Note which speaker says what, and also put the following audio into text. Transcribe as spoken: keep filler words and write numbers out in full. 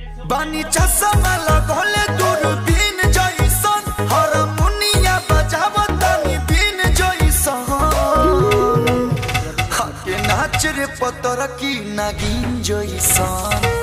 Speaker 1: बानी चश्मा लगौले दूरबीन जइसन, हारमोनिया बजावतानी बीन जइसन। हाके नाच रे पतर की नागिन जइसन।